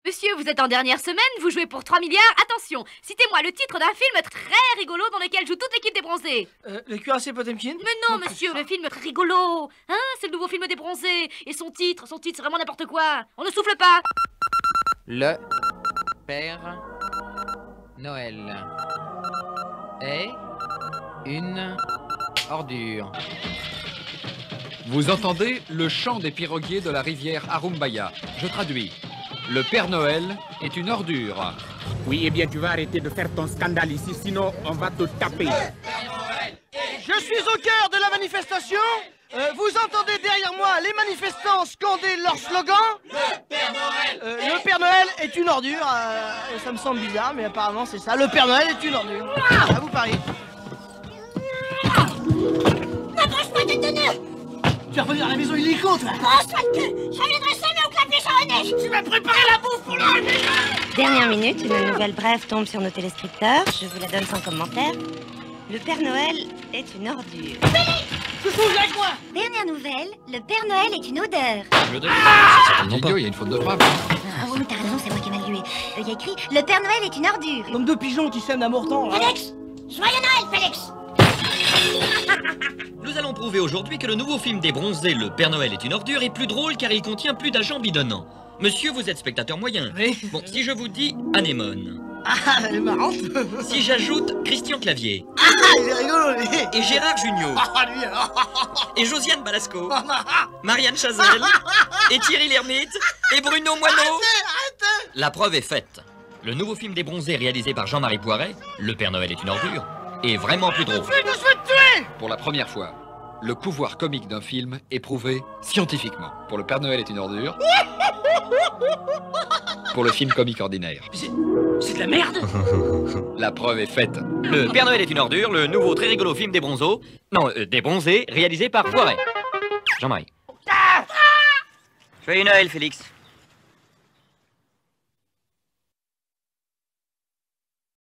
Monsieur, vous êtes en dernière semaine, vous jouez pour 3 milliards. Attention, citez-moi le titre d'un film très rigolo dans lequel joue toute l'équipe des bronzés. Les cuirassés Potemkin. Mais non, monsieur, le film très rigolo. Hein, c'est le nouveau film des bronzés. Et son titre, c'est vraiment n'importe quoi. On ne souffle pas. Le Père Noël est une ordure. Vous entendez le chant des piroguiers de la rivière Arumbaya. Je traduis. Le Père Noël est une ordure. Oui, eh bien, tu vas arrêter de faire ton scandale ici, sinon on va te taper. Je suis au cœur de la manifestation. Vous entendez derrière moi les manifestants scander leur slogan. Le Père Noël est une ordure. Ça me semble bizarre, mais apparemment c'est ça. Le Père Noël est une ordure. À vous parier. N'approche pas de tonnerre. Tu vas revenir à la maison illico, toi. Prends-toi le cul. Je viendrai semer au clavier charonnaise. Tu m'as préparé la bouffe pour l'heure. Dernière minute, une nouvelle brève tombe sur nos téléscripteurs. Je vous la donne sans commentaire. Le Père Noël est une ordure. Avec moi. Dernière nouvelle, le Père Noël est une odeur. Il y a une faute de frappe. Ah oui, t'as raison, c'est moi qui ai mal lu. Il y a écrit, le Père Noël est une ordure. Comme deux pigeons qui sèment d'amour temps. Félix, joyeux Noël, Félix. Nous allons prouver aujourd'hui que le nouveau film des bronzés, Le Père Noël est une ordure, est plus drôle car il contient plus d'agents bidonnants. Monsieur, vous êtes spectateur moyen. Oui. Bon, si je vous dis Anémone. Ah, elle est marrante. Si j'ajoute Christian Clavier. Ah, il est rigolo, lui. Et Gérard Jugnot. Ah, lui, alors. Et Josiane Balasco. Marianne Chazelle. Et Thierry Lhermitte. Et Bruno Moineau. Arrêtez. La preuve est faite. Le nouveau film des bronzés réalisé par Jean-Marie Poiret, Le Père Noël est une ordure, est vraiment plus drôle. Je te souhaite tuer. Pour la première fois, le pouvoir comique d'un film est prouvé scientifiquement. Pour Le Père Noël est une ordure. Pour le film comique ordinaire. C'est de la merde. La preuve est faite. Le Père Noël est une ordure, le nouveau très rigolo film des bronzos. Non, des bronzés, réalisé par Poiret. Jean-Marie. Joyeux Noël, Félix.